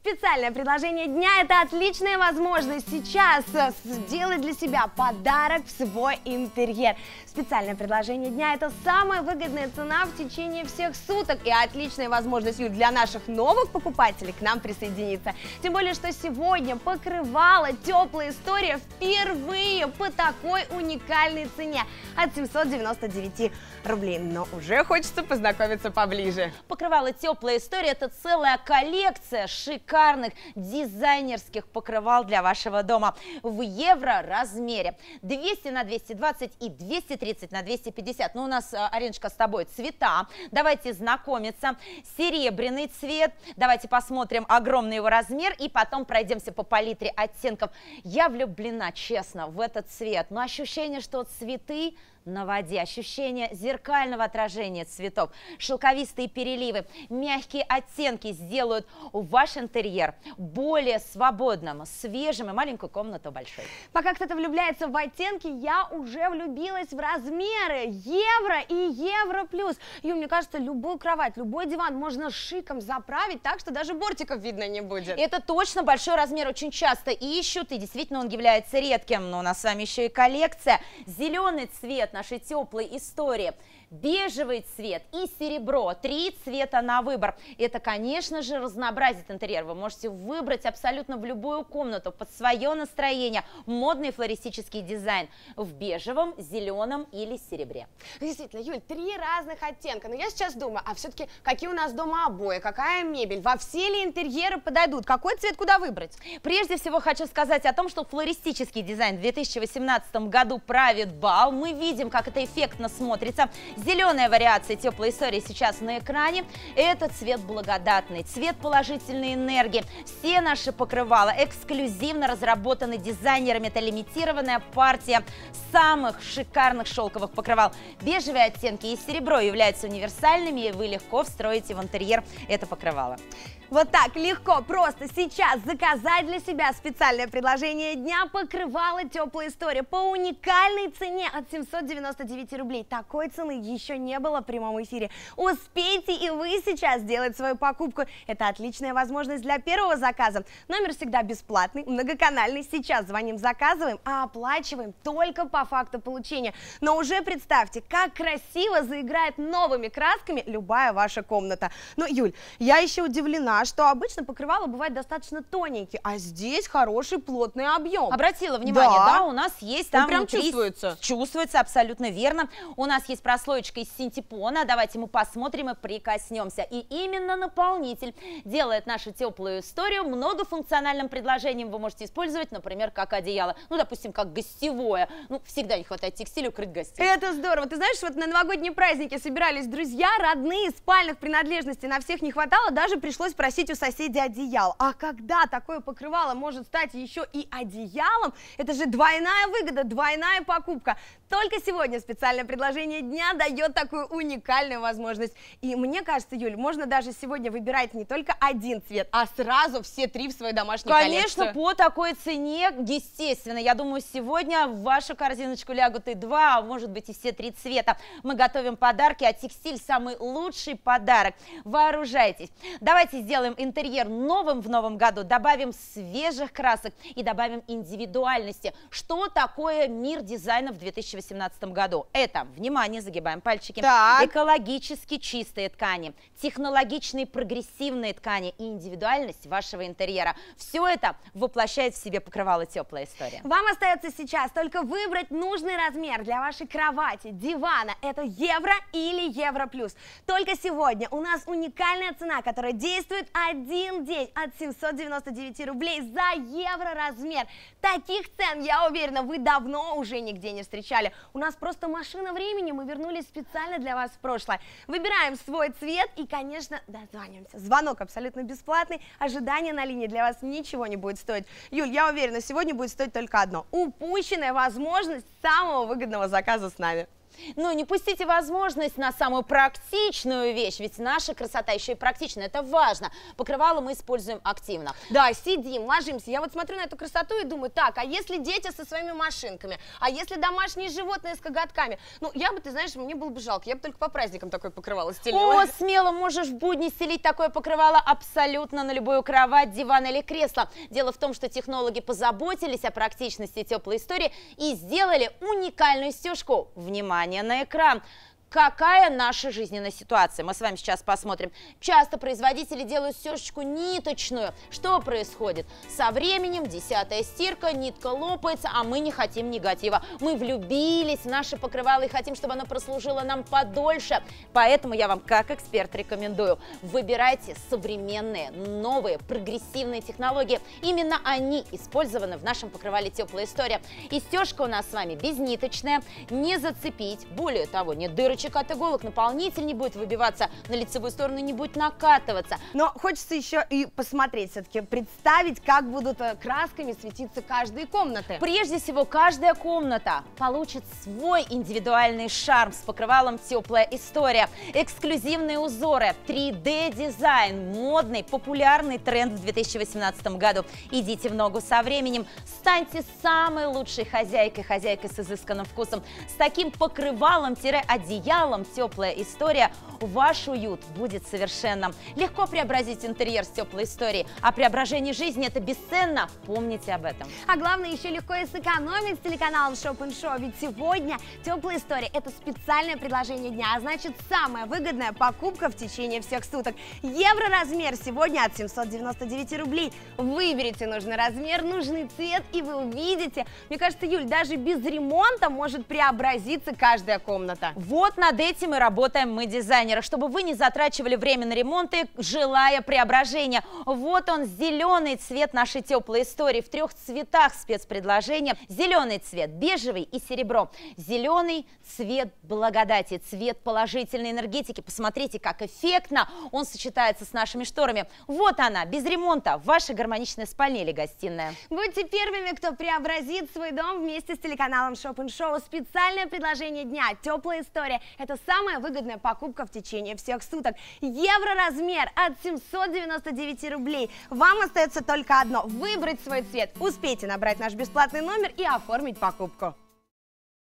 Специальное предложение дня – это отличная возможность сейчас сделать для себя подарок в свой интерьер. Специальное предложение дня – это самая выгодная цена в течение всех суток и отличная возможность, Юль, для наших новых покупателей к нам присоединиться. Тем более, что сегодня покрывало «Теплая история» впервые по такой уникальной цене от 799 рублей. Но уже хочется познакомиться поближе. Покрывало «Теплая история» – это целая коллекция шикарных дизайнерских покрывал для вашего дома в евро размере. 200 на 220 и 230 на 250. Ну, у нас, Ариночка, с тобой цвета. Давайте знакомиться. Серебряный цвет. Давайте посмотрим огромный его размер и потом пройдемся по палитре оттенков. Я влюблена, честно, в этот цвет. Но ощущение, что цветы на воде, ощущение зеркального отражения цветов, шелковистые переливы, мягкие оттенки сделают ваш интерьер более свободным, свежим и маленькую комнату большой. Пока кто-то влюбляется в оттенки, я уже влюбилась в размеры евро и евро плюс. И мне кажется, любую кровать, любой диван можно шиком заправить так, что даже бортиков видно не будет. Это точно большой размер, очень часто ищут, и действительно он является редким. Но у нас с вами еще и коллекция. Зеленый цвет нашей теплой истории, бежевый цвет и серебро. 3 цвета на выбор. Это, конечно же, разнообразит интерьер. Вы можете выбрать абсолютно в любую комнату под свое настроение модный флористический дизайн в бежевом, зеленом или серебре. Действительно, Юль, 3 разных оттенка. Но я сейчас думаю, а все-таки какие у нас дома обои, какая мебель, во все ли интерьеры подойдут, какой цвет куда выбрать? Прежде всего хочу сказать о том, что флористический дизайн в 2018 году правит бал. Мы видим, как это эффектно смотрится. Зеленая вариация теплой истории сейчас на экране. Это цвет благодатный, цвет положительной энергии. Все наши покрывала эксклюзивно разработаны дизайнерами. Это лимитированная партия самых шикарных шелковых покрывал. Бежевые оттенки и серебро являются универсальными, и вы легко встроите в интерьер это покрывало. Вот так легко, просто сейчас заказать для себя специальное предложение дня покрывало «Теплая история» по уникальной цене от 799 рублей. Такой цены еще не было в прямом эфире. Успейте и вы сейчас сделать свою покупку. Это отличная возможность для первого заказа. Номер всегда бесплатный, многоканальный. Сейчас звоним, заказываем, а оплачиваем только по факту получения. Но уже представьте, как красиво заиграет новыми красками любая ваша комната. Но, Юль, я еще удивлена, что обычно покрывало бывает достаточно тоненькие, а здесь хороший плотный объем. Обратила внимание, да, у нас есть там прям внутри, чувствуется. Чувствуется, абсолютно верно. У нас есть прослоечка из синтепона. Давайте мы посмотрим и прикоснемся. И именно наполнитель делает нашу теплую историю многофункциональным предложением. Вы можете использовать, например, как одеяло. Ну, допустим, как гостевое. Ну, всегда не хватает текстиля укрыть гостей. Это здорово. Ты знаешь, вот на новогодние праздники собирались друзья, родные, спальных принадлежностей на всех не хватало, даже пришлось просить у соседей одеял. А когда такое покрывало может стать еще и одеялом, это же двойная выгода, двойная покупка. Только сегодня специальное предложение дня дает такую уникальную возможность. И мне кажется, Юль, можно даже сегодня выбирать не только один цвет, а сразу все 3 в свою домашнюю коллекцию. Конечно, по такой цене, естественно, я думаю, сегодня в вашу корзиночку лягут и 2, а может быть и все 3 цвета. Мы готовим подарки, а текстиль самый лучший подарок. Вооружайтесь. Давайте сделаем интерьер новым в новом году, добавим свежих красок и добавим индивидуальности. Что такое мир дизайна в 2018 году? Это, внимание, загибаем пальчики, экологически чистые ткани, технологичные прогрессивные ткани и индивидуальность вашего интерьера. Все это воплощает в себе покрывало «Теплая история». Вам остается сейчас только выбрать нужный размер для вашей кровати, дивана. Это евро или евро плюс. Только сегодня у нас уникальная цена, которая действует один день от 799 рублей за евро размер. Таких цен, я уверена, вы давно уже нигде не встречали. У нас просто машина времени, мы вернулись специально для вас в прошлое. Выбираем свой цвет и, конечно, дозваниваемся. Звонок абсолютно бесплатный, ожидание на линии для вас ничего не будет стоить. Юль, я уверена, сегодня будет стоить только одно – упущенная возможность самого выгодного заказа с нами. Но не пустите возможность на самую практичную вещь, ведь наша красота еще и практичная, это важно. Покрывало мы используем активно. Да, сидим, ложимся. Я вот смотрю на эту красоту и думаю, так, а если дети со своими машинками, а если домашние животные с коготками? Ну, я бы, ты знаешь, мне было бы жалко, я бы только по праздникам такое покрывало стелила. О, смело можешь в будни стелить такое покрывало абсолютно на любую кровать, диван или кресло. Дело в том, что технологи позаботились о практичности теплой истории и сделали уникальную стежку. Внимание на экран! Какая наша жизненная ситуация? Мы с вами сейчас посмотрим. Часто производители делают стежечку ниточную. Что происходит? Со временем 10-я стирка, нитка лопается, а мы не хотим негатива. Мы влюбились в наше покрывало и хотим, чтобы оно прослужило нам подольше. Поэтому я вам как эксперт рекомендую. Выбирайте современные, новые, прогрессивные технологии. Именно они использованы в нашем покрывале «Теплая история». И стежка у нас с вами безниточная, не зацепить, более того, не дырочек от иголок, наполнитель не будет выбиваться, на лицевую сторону не будет накатываться. Но хочется еще и посмотреть, все-таки представить, как будут красками светиться каждые комнаты. Прежде всего, каждая комната получит свой индивидуальный шарм с покрывалом «Теплая история». Эксклюзивные узоры, 3D-дизайн, модный, популярный тренд в 2018 году. Идите в ногу со временем, станьте самой лучшей хозяйкой с изысканным вкусом. С таким покрывалом-одеялом «Теплая история» ваш уют будет совершенным. Легко преобразить интерьер с «Теплой историей», а преображение жизни – это бесценно. Помните об этом. А главное, еще легко и сэкономить с телеканалом Shop & Show, ведь сегодня «Теплая история» – это специальное предложение дня, а значит, самая выгодная покупка в течение всех суток. Евроразмер сегодня от 799 рублей. Выберите нужный размер, нужный цвет, и вы увидите. Мне кажется, Юль, даже без ремонта может преобразиться каждая комната. Вот над этим и работаем мы, дизайнеры, чтобы вы не затрачивали время на ремонты, желая преображения. Вот он, зеленый цвет нашей «Теплой истории» в 3 цветах спецпредложения. Зеленый цвет, бежевый и серебро. Зеленый цвет благодати, цвет положительной энергетики. Посмотрите, как эффектно он сочетается с нашими шторами. Вот она, без ремонта, ваша гармоничная спальня или гостиная. Будьте первыми, кто преобразит свой дом вместе с телеканалом Shop & Show. Специальное предложение дня «Теплая история» – это самая выгодная покупка в течение всех суток. Евроразмер от 799 рублей. Вам остается только одно – выбрать свой цвет. Успейте набрать наш бесплатный номер и оформить покупку.